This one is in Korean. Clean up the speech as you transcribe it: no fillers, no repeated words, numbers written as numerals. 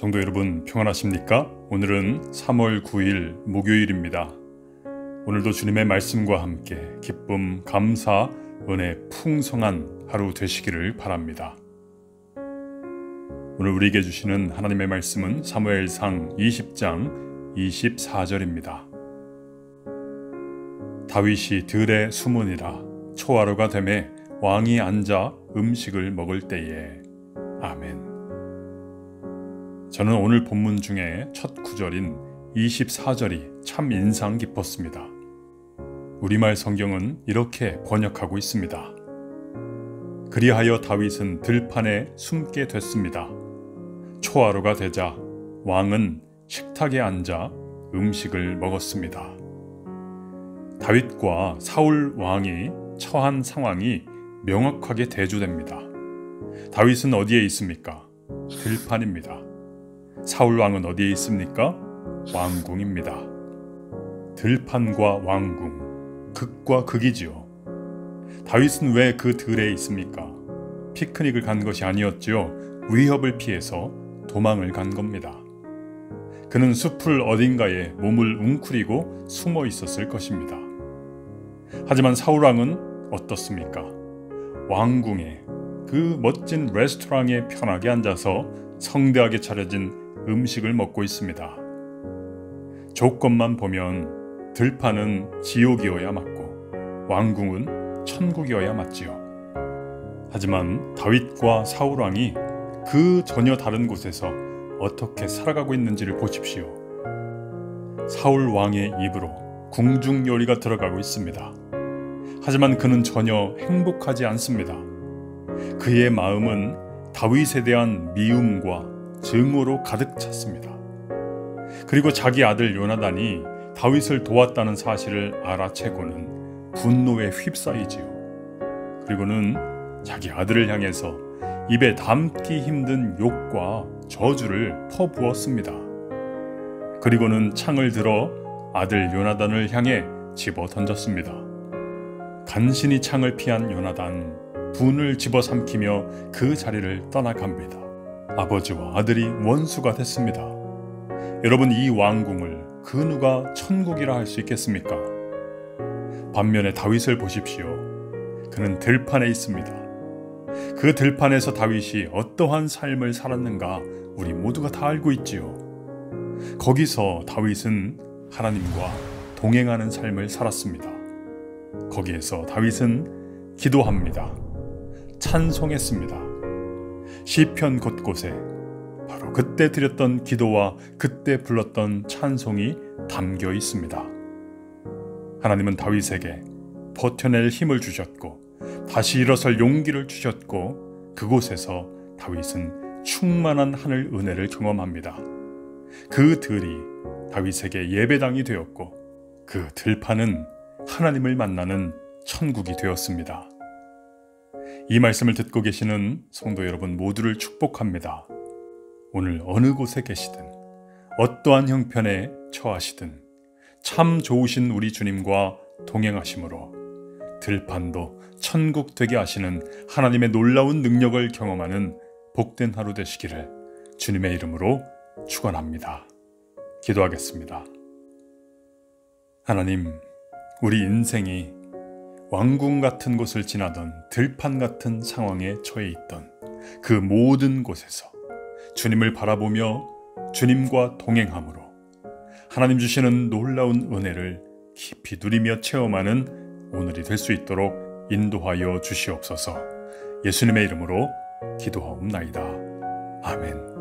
성도 여러분 평안하십니까? 오늘은 3월 9일 목요일입니다. 오늘도 주님의 말씀과 함께 기쁨, 감사, 은혜 풍성한 하루 되시기를 바랍니다. 오늘 우리에게 주시는 하나님의 말씀은 사무엘상 20장 24절입니다. 다윗이 들에 숨으니라 초하루가 되매 왕이 앉아 음식을 먹을 때에. 아멘. 저는 오늘 본문 중에 첫 구절인 24절이 참 인상 깊었습니다. 우리말 성경은 이렇게 번역하고 있습니다. 그리하여 다윗은 들판에 숨게 됐습니다. 초하루가 되자 왕은 식탁에 앉아 음식을 먹었습니다. 다윗과 사울 왕이 처한 상황이 명확하게 대조됩니다. 다윗은 어디에 있습니까? 들판입니다. 사울 왕은 어디에 있습니까? 왕궁입니다. 들판과 왕궁, 극과 극이지요. 다윗은 왜 그 들에 있습니까? 피크닉을 간 것이 아니었지요. 위협을 피해서 도망을 간 겁니다. 그는 숲을 어딘가에 몸을 웅크리고 숨어 있었을 것입니다. 하지만 사울 왕은 어떻습니까? 왕궁에, 그 멋진 레스토랑에 편하게 앉아서 성대하게 차려진 음식을 먹고 있습니다. 조건만 보면 들판은 지옥이어야 맞고 왕궁은 천국이어야 맞지요. 하지만 다윗과 사울 왕이 그 전혀 다른 곳에서 어떻게 살아가고 있는지를 보십시오. 사울 왕의 입으로 궁중 요리가 들어가고 있습니다. 하지만 그는 전혀 행복하지 않습니다. 그의 마음은 다윗에 대한 미움과 증오로 가득 찼습니다. 그리고 자기 아들 요나단이 다윗을 도왔다는 사실을 알아채고는 분노에 휩싸이지요. 그리고는 자기 아들을 향해서 입에 담기 힘든 욕과 저주를 퍼부었습니다. 그리고는 창을 들어 아들 요나단을 향해 집어 던졌습니다. 간신히 창을 피한 요나단, 분을 집어삼키며 그 자리를 떠나갑니다. 아버지와 아들이 원수가 됐습니다. 여러분, 이 왕궁을 그 누가 천국이라 할 수 있겠습니까? 반면에 다윗을 보십시오. 그는 들판에 있습니다. 그 들판에서 다윗이 어떠한 삶을 살았는가 우리 모두가 다 알고 있지요. 거기서 다윗은 하나님과 동행하는 삶을 살았습니다. 거기에서 다윗은 기도합니다. 찬송했습니다. 시편 곳곳에 바로 그때 드렸던 기도와 그때 불렀던 찬송이 담겨 있습니다. 하나님은 다윗에게 버텨낼 힘을 주셨고 다시 일어설 용기를 주셨고 그곳에서 다윗은 충만한 하늘 은혜를 경험합니다. 그 들이 다윗에게 예배당이 되었고 그 들판은 하나님을 만나는 천국이 되었습니다. 이 말씀을 듣고 계시는 성도 여러분 모두를 축복합니다. 오늘 어느 곳에 계시든 어떠한 형편에 처하시든 참 좋으신 우리 주님과 동행하심으로 들판도 천국 되게 하시는 하나님의 놀라운 능력을 경험하는 복된 하루 되시기를 주님의 이름으로 축원합니다. 기도하겠습니다. 하나님, 우리 인생이 왕궁 같은 곳을 지나던 들판 같은 상황에 처해 있던 그 모든 곳에서 주님을 바라보며 주님과 동행함으로 하나님 주시는 놀라운 은혜를 깊이 누리며 체험하는 오늘이 될 수 있도록 인도하여 주시옵소서. 예수님의 이름으로 기도하옵나이다. 아멘.